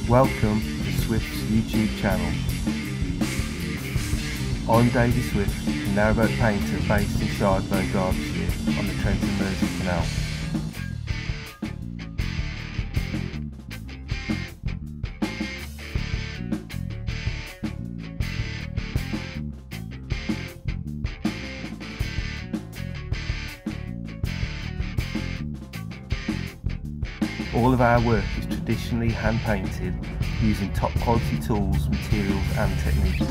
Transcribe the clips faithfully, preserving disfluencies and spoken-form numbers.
Welcome to Swift's YouTube channel. I'm Davy Swift, a narrowboat painter based in Shardlow, Derbyshire on the Trent and Mersey canal. All of our work is traditionally hand painted using top quality tools, materials and techniques.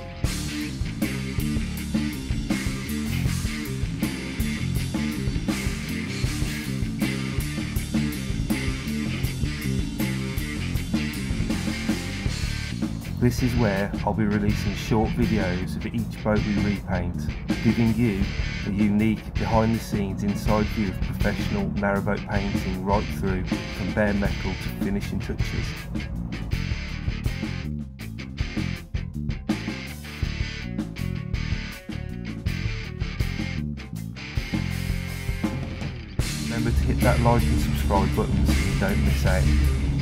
This is where I'll be releasing short videos of each boat we repaint, giving you a unique behind the scenes inside view of professional narrowboat painting right through from bare metal to finishing touches. Remember to hit that like and subscribe button so you don't miss out.